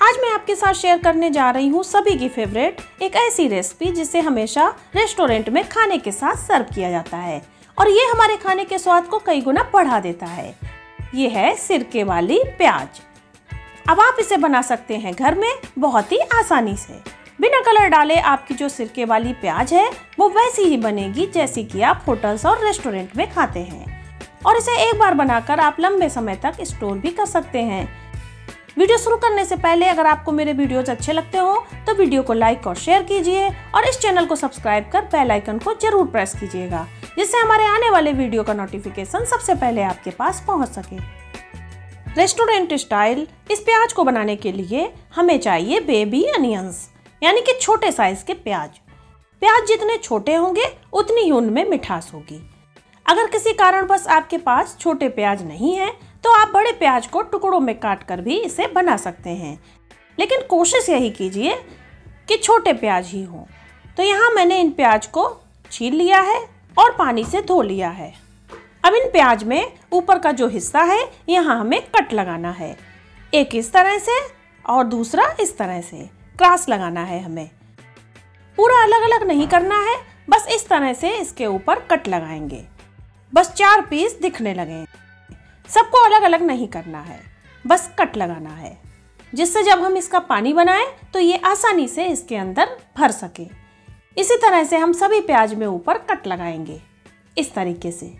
आज मैं आपके साथ शेयर करने जा रही हूँ सभी की फेवरेट एक ऐसी रेसिपी जिसे हमेशा रेस्टोरेंट में खाने के साथ सर्व किया जाता है और ये हमारे खाने के स्वाद को कई गुना बढ़ा देता है। ये है सिरके वाली प्याज। अब आप इसे बना सकते हैं घर में बहुत ही आसानी से। बिना कलर डाले आपकी जो सिरके वाली प्याज है वो वैसी ही बनेगी जैसी कि आप होटल्स और रेस्टोरेंट में खाते हैं और इसे एक बार बनाकर आप लंबे समय तक स्टोर भी कर सकते हैं। वीडियो शुरू करने से पहले अगर आपको मेरे वीडियोस अच्छे लगते हो तो वीडियो को लाइक और शेयर कीजिए और इस चैनल को सब्सक्राइब कर बेल आइकन को जरूर प्रेस कीजिएगा जिससे हमारे आने वाले वीडियो का नोटिफिकेशन सबसे पहले आपके पास पहुंच सके। रेस्टोरेंट स्टाइल इस प्याज को बनाने के लिए हमें चाहिए बेबी अनियंस यानी कि छोटे साइज के प्याज। प्याज जितने छोटे होंगे उतनी ही उनमें मिठास होगी। अगर किसी कारणवश आपके पास छोटे प्याज नहीं है तो आप बड़े प्याज को टुकड़ों में काट कर भी इसे बना सकते हैं, लेकिन कोशिश यही कीजिए कि छोटे प्याज ही हो। तो यहाँ मैंने इन प्याज को छील लिया है और पानी से धो लिया है। अब इन प्याज में ऊपर का जो हिस्सा है यहाँ हमें कट लगाना है, एक इस तरह से और दूसरा इस तरह से क्रॉस लगाना है। हमें पूरा अलग अलग नहीं करना है, बस इस तरह से इसके ऊपर कट लगाएंगे। बस 4 पीस दिखने लगे, सबको अलग अलग नहीं करना है, बस कट लगाना है जिससे जब हम इसका पानी बनाएं तो ये आसानी से इसके अंदर भर सके। इसी तरह से हम सभी प्याज में ऊपर कट लगाएंगे इस तरीके से।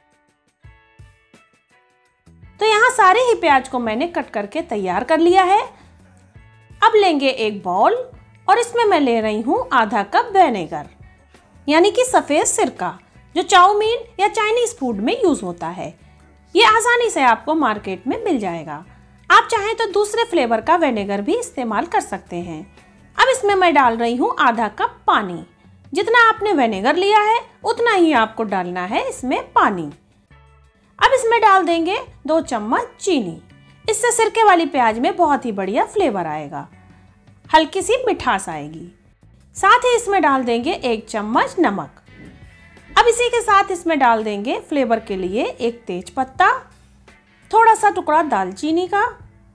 तो यहाँ सारे ही प्याज को मैंने कट करके तैयार कर लिया है। अब लेंगे एक बाउल और इसमें मैं ले रही हूँ आधा कप विनेगर यानी कि सफेद सिरका जो चाउमीन या चाइनीज फूड में यूज होता है। ये आसानी से आपको मार्केट में मिल जाएगा। आप चाहें तो दूसरे फ्लेवर का विनेगर भी इस्तेमाल कर सकते हैं। अब इसमें मैं डाल रही हूँ आधा कप पानी। जितना आपने विनेगर लिया है उतना ही आपको डालना है इसमें पानी। अब इसमें डाल देंगे 2 चम्मच चीनी। इससे सिरके वाली प्याज में बहुत ही बढ़िया फ्लेवर आएगा, हल्की सी मिठास आएगी। साथ ही इसमें डाल देंगे 1 चम्मच नमक। अब इसी के साथ इसमें डाल देंगे फ्लेवर के लिए 1 तेज पत्ता, थोड़ा सा टुकड़ा दालचीनी का।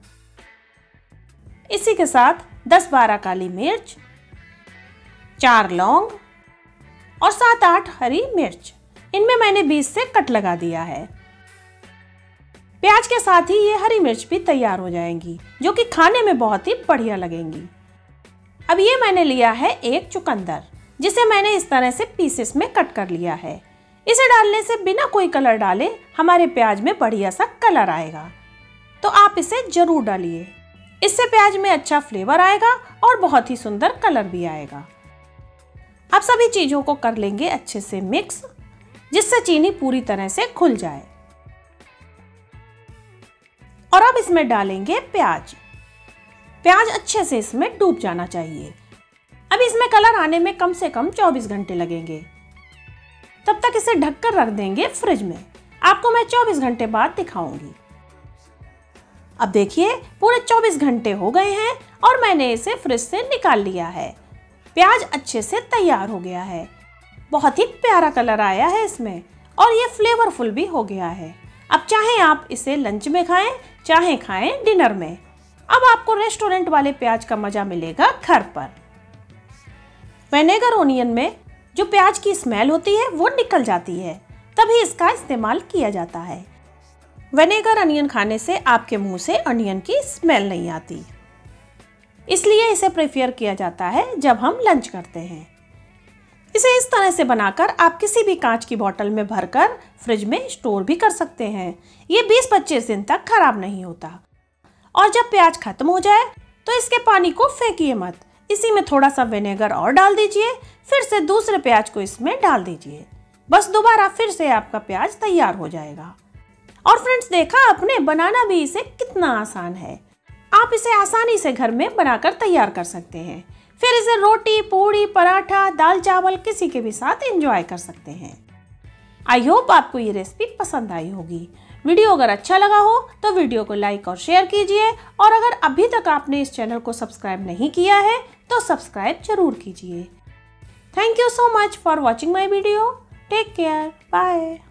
इसी के साथ 10-12 काली मिर्च, 4 लौंग और 7-8 हरी मिर्च। इनमें मैंने 20 से कट लगा दिया है। प्याज के साथ ही ये हरी मिर्च भी तैयार हो जाएंगी जो कि खाने में बहुत ही बढ़िया लगेंगी। अब ये मैंने लिया है 1 चुकंदर जिसे मैंने इस तरह से पीसेस में कट कर लिया है। इसे डालने से बिना कोई कलर डाले हमारे प्याज में बढ़िया सा कलर आएगा, तो आप इसे जरूर डालिए। इससे प्याज में अच्छा फ्लेवर आएगा और बहुत ही सुंदर कलर भी आएगा। अब सभी चीजों को कर लेंगे अच्छे से मिक्स जिससे चीनी पूरी तरह से घुल जाए। और अब इसमें डालेंगे प्याज। प्याज अच्छे से इसमें डूब जाना चाहिए। अब इसमें कलर आने में कम से कम 24 घंटे लगेंगे। तब तक इसे ढककर रख देंगे फ्रिज में। आपको मैं 24 घंटे बाद दिखाऊंगी। अब देखिए पूरे 24 घंटे हो गए हैं और मैंने इसे फ्रिज से निकाल लिया है। प्याज अच्छे से तैयार हो गया है, बहुत ही प्यारा कलर आया है इसमें और ये फ्लेवरफुल भी हो गया है। अब चाहे आप इसे लंच में खाएं चाहे खाएं डिनर में, अब आपको रेस्टोरेंट वाले प्याज का मजा मिलेगा घर पर। विनेगर ओनियन में जो प्याज की स्मेल होती है वो निकल जाती है, तभी इसका इस्तेमाल किया जाता है। विनेगर अनियन खाने से आपके मुंह से अनियन की स्मेल नहीं आती, इसलिए इसे प्रेफर किया जाता है जब हम लंच करते हैं। इसे इस तरह से बनाकर आप किसी भी कांच की बोतल में भरकर फ्रिज में स्टोर भी कर सकते हैं। ये 20-25 दिन तक खराब नहीं होता। और जब प्याज खत्म हो जाए तो इसके पानी को फेंकिए मत, इसी में थोड़ा सा विनेगर और डाल दीजिए, फिर से दूसरे प्याज को इसमें डाल दीजिए। बस दोबारा फिर से आपका प्याज तैयार हो जाएगा। और फ्रेंड्स देखा आपने, बनाना भी इसे कितना आसान है। आप इसे आसानी से घर में बनाकर तैयार कर सकते हैं। फिर इसे रोटी, पूड़ी, पराठा, दाल चावल किसी के भी साथ एंजॉय कर सकते हैं। आई होप आपको ये रेसिपी पसंद आई होगी। वीडियो अगर अच्छा लगा हो तो वीडियो को लाइक और शेयर कीजिए और अगर अभी तक आपने इस चैनल को सब्सक्राइब नहीं किया है तो सब्सक्राइब जरूर कीजिए। Thank you so much for watching my video. Take care, bye.